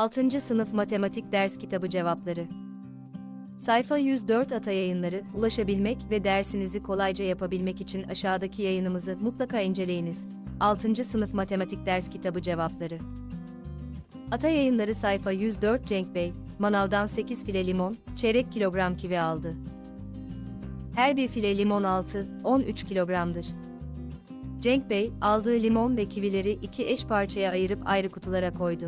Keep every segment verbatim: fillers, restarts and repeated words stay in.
altıncı Sınıf Matematik Ders Kitabı Cevapları. Sayfa yüz dört Ata Yayınları, ulaşabilmek ve dersinizi kolayca yapabilmek için aşağıdaki yayınımızı mutlaka inceleyiniz. altıncı Sınıf Matematik Ders Kitabı Cevapları. Ata Yayınları sayfa yüz dört Cenk Bey, manavdan sekiz file limon, çeyrek kilogram kivi aldı. Her bir file limon altı on üç kilogramdır. Cenk Bey, aldığı limon ve kivileri iki eş parçaya ayırıp ayrı kutulara koydu.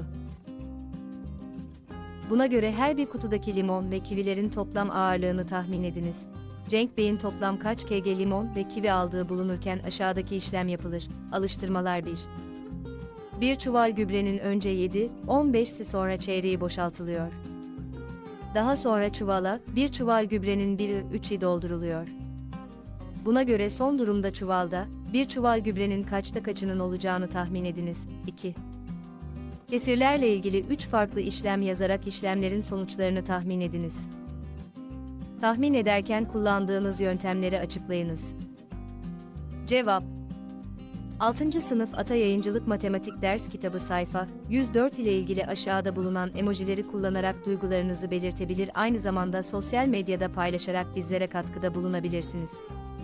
Buna göre her bir kutudaki limon ve kivilerin toplam ağırlığını tahmin ediniz. Cenk Bey'in toplam kaç kilogram limon ve kivi aldığı bulunurken aşağıdaki işlem yapılır. Alıştırmalar bir. Bir çuval gübrenin önce yedi on beşi sonra çeyreği boşaltılıyor. Daha sonra çuvala bir çuval gübrenin biri üçü dolduruluyor. Buna göre son durumda çuvalda bir çuval gübrenin kaçta kaçının olacağını tahmin ediniz. iki. Kesirlerle ilgili üç farklı işlem yazarak işlemlerin sonuçlarını tahmin ediniz. Tahmin ederken kullandığınız yöntemleri açıklayınız. Cevap: altıncı Sınıf Ata Yayıncılık Matematik Ders Kitabı sayfa yüz dört ile ilgili aşağıda bulunan emojileri kullanarak duygularınızı belirtebilir, aynı zamanda sosyal medyada paylaşarak bizlere katkıda bulunabilirsiniz.